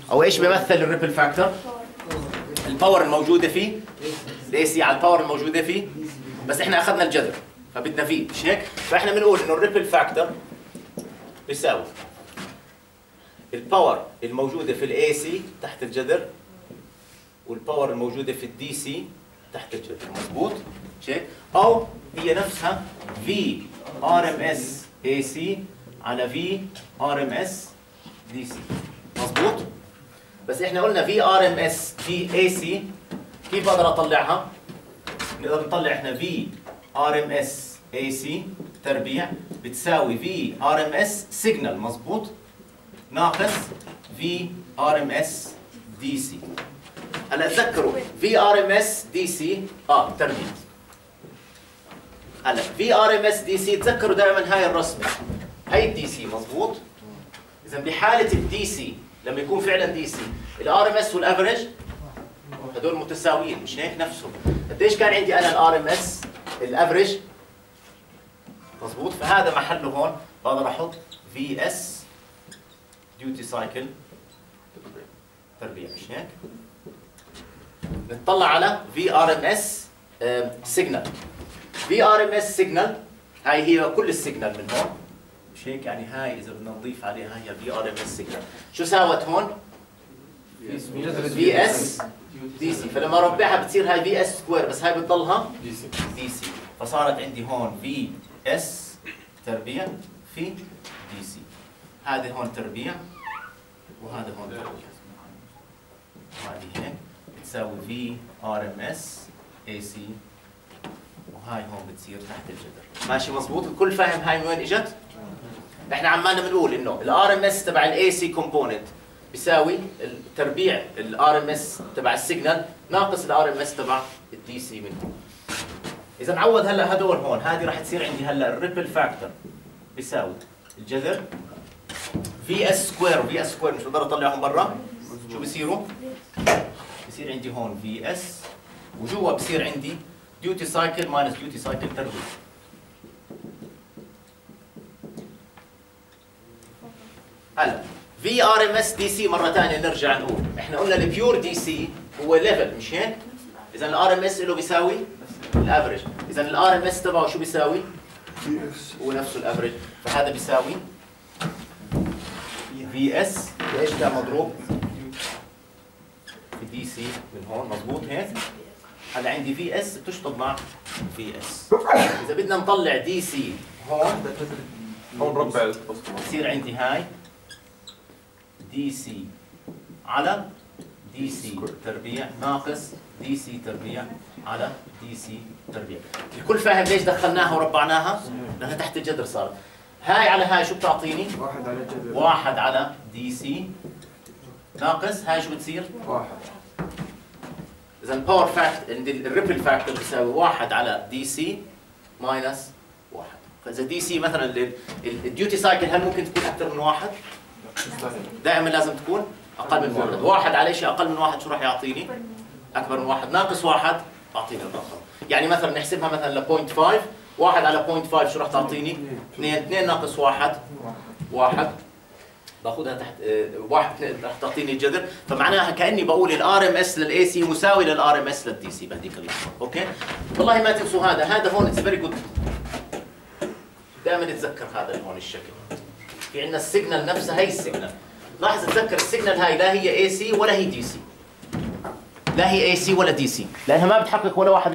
او ايش بيمثل الريبل فاكتور؟ الباور الموجوده فيه، الاي سي على الباور الموجوده فيه. بس احنا اخذنا الجذر فبدنا فيه، مش هيك؟ فاحنا بنقول انه الريبل فاكتور بيساوي الباور الموجوده في الاي سي تحت الجذر والباور الموجوده في الدي سي تحت الجذر، مضبوط؟ مش هيك؟ او هي نفسها في ار ام اس اي سي على في ار ام اس دي سي، مضبوط؟ بس احنا قلنا في ار ام اس في اي سي، كيف بقدر اطلعها؟ نقدر نطلع احنا في ار ام اس اي سي تربيع بتساوي في ار ام اس سيجنال، مضبوط؟ ناقص في ار ام اس دي سي. هلا تذكروا في ار ام اس دي سي تربيع. هلا في ار ام اس دي سي تذكروا دائما هاي الرسمه، هي الدي سي، مضبوط؟ اذا بحاله الدي سي لما يكون فعلا دي سي الار ام اس والافريج هدول متساويين، مش هيك نفسهم؟ قديش كان عندي انا الار ام اس الافريج؟ مضبوط؟ فهذا محله هون بقدر احط في اس ديوتي سايكل تربيع، مش هيك؟ نطلع على في ار ام اس سيجنال. في ار ام اس سيجنال هاي هي كل السيجنال من هون، مش هيك؟ يعني هاي اذا بدنا نضيف عليها هي في ار ام اس سيجنال. شو ساوت هون؟ في اس دي سي، فلما اربعها بتصير هاي في اس سكوير، بس هاي بتضلها دي سي، فصارت عندي هون في اس تربيع في دي سي. هذا هون تربيع وهذا هون تربيع، وهذه هيك بتساوي في ار ام اس اي سي، وهاي هون بتصير تحت الجذر. ماشي مضبوط؟ الكل فاهم هاي من وين اجت؟ احنا عمالنا بنقول انه الار ام اس تبع الاي سي كومبوننت بيساوي تربيع الار ام اس تبع السيجنال ناقص الار ام اس تبع الدي سي من هون. اذا نعوض هلا هدول هون، هذه راح تصير عندي هلا الريبل فاكتور بيساوي الجذر في اس سكوير وفي اس سكوير، مش بقدر اطلعهم برا. شو بيصيروا؟ بصير عندي هون في اس وجوا بصير عندي ديوتي سايكل ماينس ديوتي سايكل تربيع. هلا في ار ام اس دي سي مره ثانيه نرجع نقول، احنا قلنا البيور دي سي هو ليفل، مش هيك؟ اذا الار ام اس له بيساوي الافريج، اذا الار ام اس تبعه شو بيساوي؟ هو نفسه الافريج، فهذا بيساوي في اس ايش ده مضروب في دي سي من هون، مضبوط هيك؟ هلا عندي في اس بتشطب مع في اس. اذا بدنا نطلع دي سي هون ربع بصير عندي هاي دي سي على دي سي تربيع ناقص دي سي تربيع على دي سي تربيع. الكل فاهم ليش دخلناها وربعناها؟ لانها تحت الجذر صارت. هاي على هاي شو بتعطيني؟ 1 على الجذر، 1 على دي سي ناقص هاي شو بتصير؟ 1. اذا الباور فاكتور عندي الريبل فاكتور بيساوي 1 على دي سي ماينس 1. فاذا دي سي مثلا الديوتي سايكل هل ممكن تكون اكثر من 1؟ دائما لازم تكون اقل من 1. 1 على شيء اقل من 1 شو راح يعطيني؟ اكبر من 1 ناقص 1 اعطيني الرقم. يعني مثلا نحسبها مثلا ل 0.5، 1 على 0.5 شو راح تعطيني؟ 2 ناقص 1 باخذها تحت 1 راح تعطيني الجذر، فمعناها كاني بقول الار ام اس للاي سي مساوي للار ام اس للدي سي بهذيك اللحظه، اوكي؟ والله ما تنسوا هذا هون اتس فيري جود، دائما نتذكر هذا هون الشكل. في عندنا السيجنال نفسها، هي السيجنال، لاحظ تذكر السيجنال هاي لا هي اي سي ولا هي دي سي، لا هي اي سي ولا دي سي، لانها ما بتحقق ولا واحد